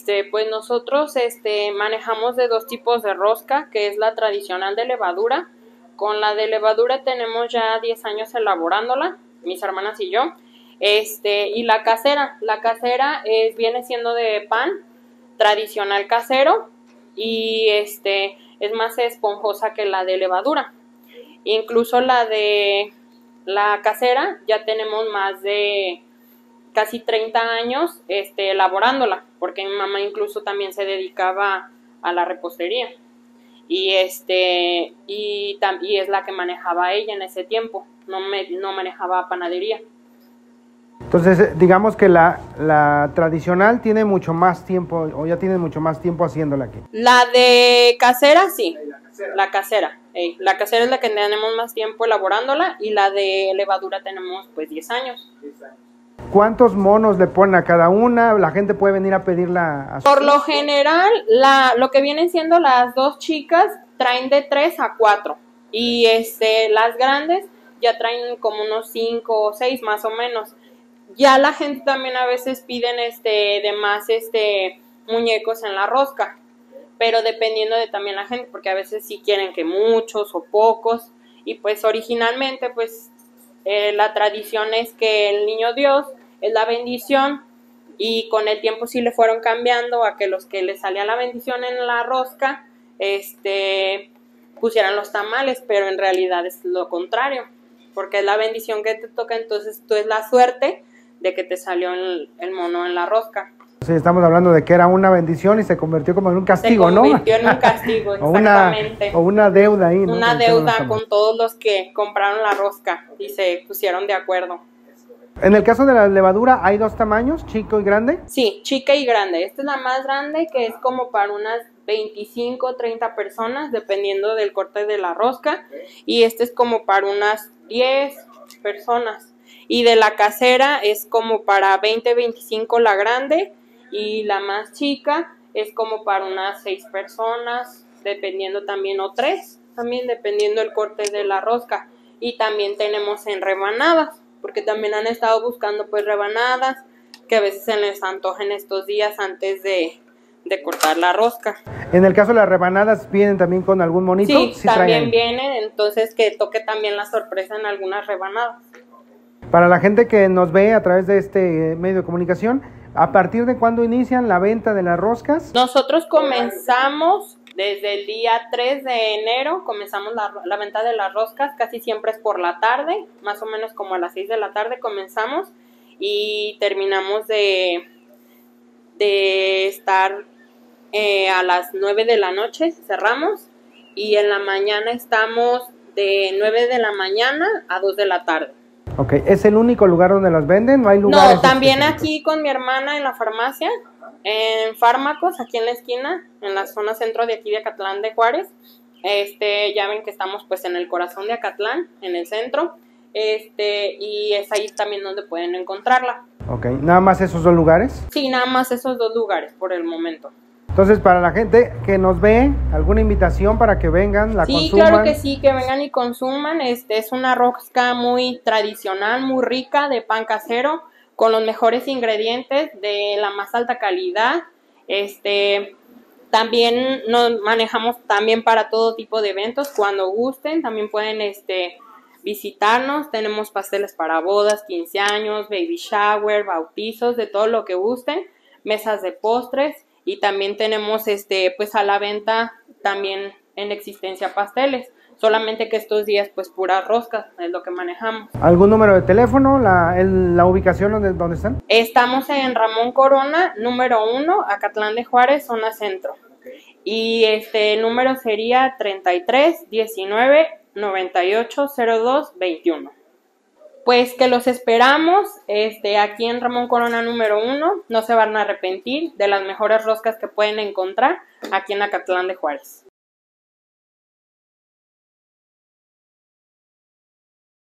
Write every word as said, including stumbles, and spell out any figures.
este, pues nosotros este, manejamos de dos tipos de rosca, que es la tradicional de levadura. Con la de levadura tenemos ya diez años elaborándola, mis hermanas y yo. Este, y la casera, la casera es, viene siendo de pan tradicional casero y este, es más esponjosa que la de levadura. Incluso la de la casera ya tenemos más de casi treinta años este, elaborándola, porque mi mamá incluso también se dedicaba a la repostería y este y, y es la que manejaba ella en ese tiempo, no, me, no manejaba panadería. Entonces, digamos que la, la tradicional tiene mucho más tiempo, o ya tiene mucho más tiempo haciéndola aquí. La de casera, sí, la casera. La casera, eh, la casera es la que tenemos más tiempo elaborándola y la de levadura tenemos pues diez años. ¿Cuántos monos le ponen a cada una? La gente puede venir a pedirla. A su... Por lo general, la, lo que vienen siendo las dos chicas traen de tres a cuatro y este, las grandes ya traen como unos cinco o seis más o menos. Ya la gente también a veces piden este de más este muñecos en la rosca, pero dependiendo de también la gente, porque a veces sí quieren que muchos o pocos, y pues originalmente pues eh, la tradición es que el niño Dios es la bendición, y con el tiempo sí le fueron cambiando a que los que les salía la bendición en la rosca este pusieran los tamales, pero en realidad es lo contrario, porque es la bendición que te toca, entonces tú es la suerte de que te salió el, el mono en la rosca. Sí, estamos hablando de que era una bendición y se convirtió como en un castigo, ¿no? Se convirtió ¿no? en un castigo, exactamente. o, una, o una deuda ahí, ¿no? Una deuda con todos los que compraron la rosca y se pusieron de acuerdo. En el caso de la levadura, ¿hay dos tamaños, chico y grande? Sí, chica y grande. Esta es la más grande, que es como para unas veinticinco, treinta personas, dependiendo del corte de la rosca. Y este es como para unas diez personas. Y de la casera es como para veinte, veinticinco la grande, y la más chica es como para unas seis personas, dependiendo también, o tres, también dependiendo el corte de la rosca. Y también tenemos en rebanadas, porque también han estado buscando pues rebanadas, que a veces se les antojen estos días antes de, de cortar la rosca. En el caso de las rebanadas, ¿vienen también con algún monito? Sí, ¿Sí también vienen, entonces que toque también la sorpresa en algunas rebanadas. Para la gente que nos ve a través de este medio de comunicación, ¿a partir de cuándo inician la venta de las roscas? Nosotros comenzamos desde el día tres de enero, comenzamos la, la venta de las roscas, casi siempre es por la tarde, más o menos como a las seis de la tarde comenzamos y terminamos de, de estar eh, a las nueve de la noche, cerramos, y en la mañana estamos de nueve de la mañana a dos de la tarde. Ok, ¿es el único lugar donde las venden? ¿No hay lugares? No, también aquí con mi hermana en la farmacia, en Fármacos, aquí en la esquina, en la zona centro de aquí de Acatlán de Juárez. Este, ya ven que estamos pues en el corazón de Acatlán, en el centro, este, y es ahí también donde pueden encontrarla. Ok, ¿nada más esos dos lugares? Sí, nada más esos dos lugares por el momento. Entonces, para la gente que nos ve, ¿alguna invitación para que vengan, la sí, consuman? Sí, claro que sí, que vengan y consuman. Este es una rosca muy tradicional, muy rica, de pan casero, con los mejores ingredientes, de la más alta calidad. Este, también nos manejamos también para todo tipo de eventos, cuando gusten, también pueden este, visitarnos. Tenemos pasteles para bodas, quince años, baby shower, bautizos, de todo lo que gusten, mesas de postres. Y también tenemos este pues a la venta también en existencia pasteles, solamente que estos días pues puras roscas es lo que manejamos. ¿Algún número de teléfono, la, el, la ubicación donde, donde están? Estamos en Ramón Corona, número uno, Acatlán de Juárez, zona centro. Y este número sería treinta y tres, diecinueve, noventa y ocho, cero dos, veintiuno. Pues que los esperamos este, aquí en Ramón Corona número uno, no se van a arrepentir de las mejores roscas que pueden encontrar aquí en Acatlán de Juárez.